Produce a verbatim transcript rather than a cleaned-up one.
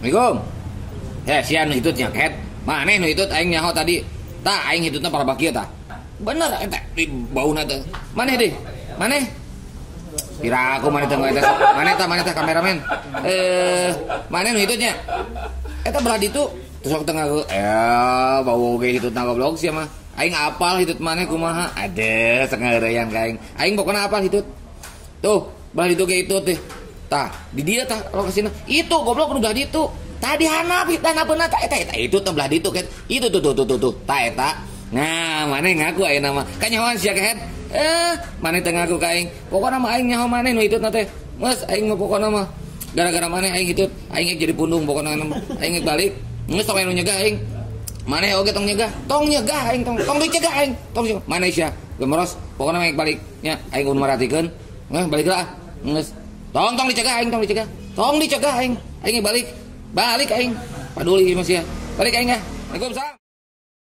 Assalamualaikum. Ya sian nu hitutnya ket. Maneh nu hitut aing nyaho tadi. Tah aing hitutna parabak kieu tah. Bener eta di bauna teh. Maneh deh. Maneh. Kira aku maneh teh eta. Maneh tah maneh tah kameramen. Eh, maneh nu hitutnya. Eta belah ditu terus aku tengah eh bau ge hitutna goblok sia mah. Aing apal hitut maneh kumaha? Ade sengareyan ka aing. Aing pokona apal hitut. Tuh, belah ditu ge itu teh. Tah, di dia tah lokasina. Itu goblok nu belah ditu. Tadi hanap hitaneuna tah eta eta itu teh belah ditu ket. Itu tuh tuh tuh tuh tuh. Tah eta. Nah, maneh ngaku ayeuna mah. Kanyahoan sia ket. Eh, maneh teh ngaku ka aing. Pokona mah aing nyaho maneh nu hitutna teh. Mas aing mah pokona mah gara-gara maneh aing hitut, aing geus jadi pundung pokona aing geus balik. Geus tong anu nyegah aing. Maneh oge tong nyegah. Tong nyegah aing tong tong dicegah aing. Tong maneh sia. Gemeros pokona aing balik nya aing kudu maratikeun. Ngeh balik lah. Geus. Tong tong dicegah aing tong dicegah. Tong dicegah aing. Aing balik. Balik aing. Paduli masih ya. Balik aing ya. Waalaikumsalam.